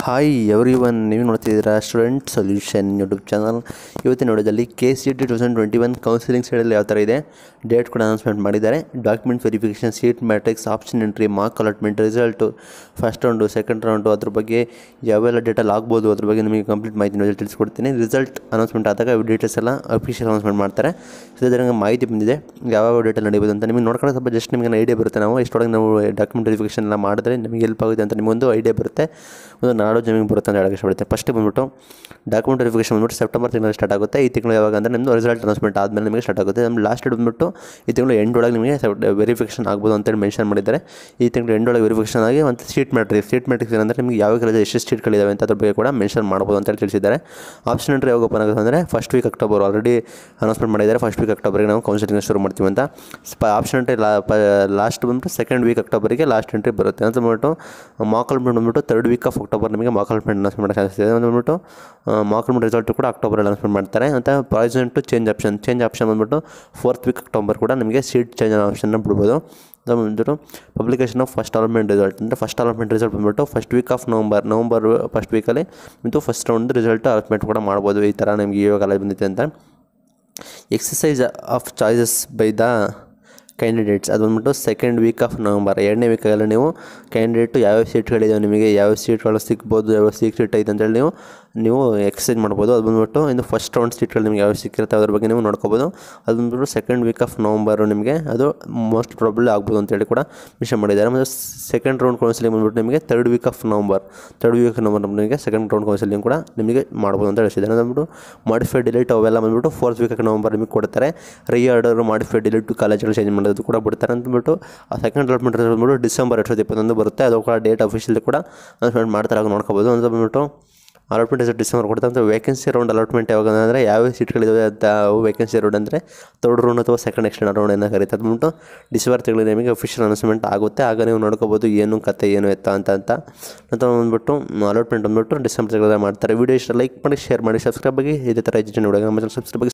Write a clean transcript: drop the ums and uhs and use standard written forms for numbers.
Hi everyone, ನೀವು ನೋಡ್ತಿದ್ದೀರಾ student solution YouTube channel. ಇವತ್ತಿನ ವಿಡಿಯೋದಲ್ಲಿ KCET 2021 ಕೌನ್ಸಿಲಿಂಗ್ ಶೆಡ್ಯೂಲ್ ಯಾವ ಥರ ಇದೆ, ಡೇಟ್ ಕೂಡ ಅನೌನ್ಸ್ಮೆಂಟ್ ಮಾಡಿದ್ದಾರೆ. Document verification, seat matrix, option entry, mark allotment, result, first round, second round, ಅದ್ರ ಬಗ್ಗೆ ಯಾವೆಲ್ಲ ಡೇಟಲ್ಲಿ ಆಗ್ಬೋದು ಅದ್ರ ಬಗ್ಗೆ ನಿಮಗೆ ಕಂಪ್ಲೀಟ್ ಮಾಹಿತಿ ತಿಳಿಸ್ಕೊಡ್ತೀನಿ. ರಿಸಲ್ಟ್ ಅನೌನ್ಸ್ಮೆಂಟ್ ಆದಾಗ ಡೀಟೇಲ್ಸ್ ಎಲ್ಲ ಅಫಿಷಿಯಲ್ ಅನೌನ್ಸ್ಮೆಂಟ್ ಮಾಡ್ತಾರೆ. ಸೊ ಇದರಂಗೆ ಮಾಹಿತಿ ಬಂದಿದೆ ಯಾವ ಡೇಟಲ್ಲಿ ನಡೀಬೋದು ಅಂತ ನಿಮಗೆ ನೋಡ್ಕೊಂಡು ಸ್ವಲ್ಪ ಜಸ್ಟ್ ನಿಮಗೆ ಐಡಿಯಾ ಬರುತ್ತೆ. ನಾವು ಇಷ್ಟೊಳಗೆ ನಾವು ಡಾಕ್ಯುಮೆಂಟ್ ವೆರಿಫಿಕೇಷನ್ ಎಲ್ಲ ಮಾಡಿದ್ರೆ ನಿಮಗೆ ಹೆಲ್ಪ್ ಆಗುತ್ತೆ ಅಂತ ನಿಮಗೊಂದು ಐಡಿಯಾ ಬರುತ್ತೆ, ಒಂದು ನಾಲೆಡ್ಜ್ ನಿಮಗೆ ಬರುತ್ತೆ ಅಂತ ಹೇಳಕ್ಕೆ ಇಷ್ಟಪಡುತ್ತೆ. ಫಸ್ಟ್ ಬಂದುಬಿಟ್ಟು ಡಾಕ್ಯುಮೆಂಟ್ ವೆರಿಫಿಕೇಷನ್ ಬಂದುಬಿಟ್ಟು ಸೆಪ್ಟೆಂಬರ್ ತಿಂಗಳಲ್ಲಿ ಸ್ಟಾರ್ಟ್ ಆಗುತ್ತೆ. ಈ ತಿಂಗಳು ಯಾವಾಗ ಅಂದರೆ ನಿಮ್ಮದು ರಿಸಲ್ಟ್ ಅನೌನ್ಸ್ಮೆಂಟ್ ಆದಮೇಲೆ ನಿಮಗೆ ಸ್ಟಾರ್ಟ್ ಆಗುತ್ತೆ. ನಮ್ಮ ಲಾಸ್ಟ್ ಡೇಟ್ ಬಂದುಬಿಟ್ಟು ಈ ತಿಂಗಳು ಎಂಡ್ ಒಳಗೆ ನಿಮಗೆ ವೆರಿಫಿಕೇಷನ್ ಆಗ್ಬೋದು ಅಂತೇಳಿ ಮೆನ್ಷನ್ ಮಾಡಿದ್ದಾರೆ. ಈ ತಿಂಗಳು ಎಂಡ್ ಒಳಗೆ ವೆರಿಫಿಕೇಷನ್ ಆಗಿ ಮತ್ತು ಸೀಟ್ ಮ್ಯಾಟ್ರಿಕ್ಸ್ ಏನಂದರೆ ನಿಮಗೆ ಯಾವ ಕಾಲೇಜ್ ಎಷ್ಟು ಸೀಟ್ಗಳಿದ್ದಾವೆ ಅಂತ ಅದ್ರ ಬಗ್ಗೆ ಕೂಡ ಮೆನ್ಷನ್ ಮಾಡ್ಬೋದು ಅಂತೇಳಿ ತಿಳಿಸಿದ್ದಾರೆ. ಆಪ್ಷನ್ ಎಂಟ್ರಿ ಯಾವಾಗ ಓಪನ್ ಆಗುತ್ತೆ ಅಂದರೆ first week October, already announcement ಮಾಡಿದ್ದಾರೆ. ಫಸ್ಟ್ ವೀಕ್ ಅಕ್ಟೋಬರ್ಗೆ ನಾವು ಕೌನ್ಸಿಲಿಂಗ್ ಶುರು ಮಾಡ್ತೀವಿ ಅಂತ. ಆಪ್ಷನ್ ಎಂಟ್ರಿ ಲಾಸ್ಟ್ ಬಂದುಬಿಟ್ಟು ಸೆಕೆಂಡ್ ವೀಕ್ ಅಕ್ಟೋಬರಿಗೆ ಲಾಸ್ಟ್ ಎಂಟ್ರಿ ಬರುತ್ತೆ ಅಂತ ಬಂದುಬಿಟ್ಟು. ಮಾರ್ಕ್ ಅಲಾಟ್ಮೆಂಟ್ ಬಂದುಬಿಟ್ಟು ಥರ್ಡ್ ವೀಕ್ ಆಫ್ ಅಕ್ಟೋಬರ್ ನಿಮಗೆ ಮಾರ್ಕ್ ಅಲಾಟ್ಮೆಂಟ್ ಅನೌನ್ಸ್ಮೆಂಟ್ ಮಾಡೋಕ್ಕಾಗ್ತದೆ. ಬಂದುಬಿಟ್ಟು ಮಾರ್ಕ್ ಅಲಾಟ್ಮೆಂಟ್ ರಿಸಲ್ಟ್ ಕೂಡ ಅಕ್ಟೋಬರಲ್ಲಿ ಅನೌನ್ಸ್ಮೆಂಟ್ ಮಾಡ್ತಾರೆ ಅಂತ. ಪಾಯ್ಸನ್ ಟು ಚೇಂಜ್ ಆಪ್ಷನ್ ಬಂದುಬಿಟ್ಟು ಫೋರ್ತ್ ವೀಕ್ ಅಕ್ಟೋಬರ್ ಕೂಡ ನಿಮಗೆ ಸೀಟ್ ಚೇಂಜ್ ಆಪ್ಷನ್ನ ಬಿಡ್ಬೋದು. ಅದು ಬಂದುಬಿಟ್ಟು publication of first allotment result ಅಂದರೆ ಫಸ್ಟ್ ಅಲಾಟ್ಮೆಂಟ್ ರಿಸಲ್ಟ್ ಬಂದುಬಿಟ್ಟು first week of November first ವೀಕಲ್ಲಿ ಮತ್ತು ಫಸ್ಟ್ ರೌಂಡ್ ರಿಸಲ್ಟ್ ಅಲಾಟ್ಮೆಂಟ್ ಕೂಡ ಮಾಡ್ಬೋದು. ಈ ಥರ ನಿಮಗೆ ಇವಾಗ ಕಾಲೇಜ್ ಬಂದಿದೆ ಅಂತ. Exercise of choices by the candidates ಅದು ಬಂದುಬಿಟ್ಟು ಸೆಕೆಂಡ್ ವೀಕ್ ಆಫ್ ನವಂಬರ್, ಎರಡನೇ ವೀಕಲ್ಲಿ ನೀವು ಕ್ಯಾಂಡಿಡೇಟು ಯಾವ್ಯಾವ ಸೀಟ್ಗಳಿದ್ದಾವೆ, ನಿಮಗೆ ಯಾವ ಸೀಟ್ಗಳು ಸಿಗ್ಬೋದು, ಯಾವ ಸೀಟ್ ಐತೆ ಅಂತೇಳಿ ನೀವು ಎಕ್ಸಸೈಸ್ ಮಾಡ್ಬೋದು. ಅದು ಬಂದುಬಿಟ್ಟು ಇನ್ನು ಫಸ್ಟ್ ರೌಂಡ್ ಸೀಟ್ಗಳು ನಿಮಗೆ ಯಾವ ಸಿಕ್ಕಿರುತ್ತೆ ಅದ್ರ ಬಗ್ಗೆ ನೀವು ನೋಡ್ಕೋಬೋದು. ಅದು ಬಂದುಬಿಟ್ಟು ಸೆಕೆಂಡ್ ವೀಕ್ ಆಫ್ ನವಂಬರು ನಿಮಗೆ ಅದು ಮೋಸ್ಟ್ ಪ್ರಾಬಬ್ಲಿ ಆಗ್ಬೋದು ಅಂತೇಳಿ ಕೂಡ ಮೆನ್ಷನ್ ಮಾಡಿದ್ದಾರೆ. ಮತ್ತು ಸೆಕೆಂಡ್ ರೌಂಡ್ ಕೌನ್ಸಿಲಿಂಗ್ ಬಂದುಬಿಟ್ಟು ನಿಮಗೆ ಥರ್ಡ್ ವೀಕ್ ಆಫ್ ನವಂಬರ್ ನಿಮಗೆ ಸೆಕೆಂಡ್ ರೌಂಡ್ ಕೌನ್ಸಿಲಿಂಗ್ ಕೂಡ ನಿಮಗೆ ಮಾಡ್ಬೋದು ಅಂತ ಹೇಳಿಸಿದ್ದಾರೆ. ಅದು ಬಂದುಬಿಟ್ಟು ಮಾಡಿಫೈಡ್ ಡಿಲೀಟ್ ಅವೆಲ್ಲ ಬಂದುಬಿಟ್ಟು ಫೋರ್ತ್ ವೀಕ್ ಆಫ್ ನವಂಬರ್ ನಿಮಗೆ ಕೊಡ್ತಾರೆ. ರೀಆರ್ಡರ್ ಮಾಡಿಫೈಡ್ ಡಿಲೀಟ್ ಕಾಲೇಜ್ಗಳು ಚೇಂಜ್ ಮಾಡೋದು ಕೂಡ ಬಿಡ್ತಾರೆ ಅಂತಂದ್ಬಿಟ್ಟು. ಆ ಸೆಕೆಂಡ್ ಅಲಾಟ್ಮೆಂಟ್ ಬಂದುಬಿಟ್ಟು ಡಿಸೆಂಬರ್ 2021 ಬರುತ್ತೆ. ಅದು ಕೂಡ ಡೇಟ್ ಅಫಿಷಿಯಲ್ ಕೂಡ ಅನೌನ್ಸ್ಮೆಂಟ್ ಮಾಡ್ತಾರೆ, ಆಗ ನೋಡ್ಕೋಬೋದು. ಅಂತ ಬಂದುಬಿಟ್ಟು ಅಲಾಟ್ಮೆಂಟ್ ರಿಸಲ್ಟ್ ಡಿಸೆಂಬರ್ ಕೊಡ್ತಾರೆ ಅಂತ. ವೇಕೆನ್ಸಿ ರೌಂಡ್ ಅಲಾಟ್ಮೆಂಟ್ ಯಾವಾಗ ಅಂದರೆ ಯಾವ ಸೀಟ್ಗಳಿದ್ದಾವೆ ಅಂತ ವೇಕೆನ್ಸಿ ರೌಂಡ್ ಅಂದರೆ ಥರ್ಡ್ ರೌಂಡ್ ಅಥವಾ ಸೆಕೆಂಡ್ ಎಕ್ಸ್ಟೆಂಡ್ ರೌಂಡ್ ಏನೋ ಕರೀತಾರೆ. ಅದು ಬಂದುಬಿಟ್ಟು ಡಿಸೆಂಬರ್ ತಿಂಗಳಿಗೆ ನಿಮಗೆ ಅಫಿಷಿಯಲ್ ಅನೌನ್ಸ್ಮೆಂಟ್ ಆಗುತ್ತೆ, ಆಗ ನೀವು ನೋಡ್ಕೋಬೋದು ಏನು ಕತೆ ಏನು ಎತ್ತ ಅಂತ. ನಂತರ ಬಂದುಬಿಟ್ಟು ಅಲಾಟ್ಮೆಂಟ್ ಬಂದುಬಿಟ್ಟು ಡಿಸೆಂಬರ್ ತಿಂಗಳಲ್ಲಿ ಮಾಡ್ತಾರೆ. ವಿಡಿಯೋ ಇಷ್ಟ ಲೈಕ್ ಮಾಡಿ, ಶೇರ್ ಮಾಡಿ, ಸಬ್ಸ್ಕ್ರೈಬ್ ಆಗಿ. ಇದೇ ಥರ ಎಜುಕೇಷನ್ ವಿಡಿಯೋ ನಮ್ಮ ಸಬ್ಸ್ಕ್ರೈಬ್ ಆಗಿ.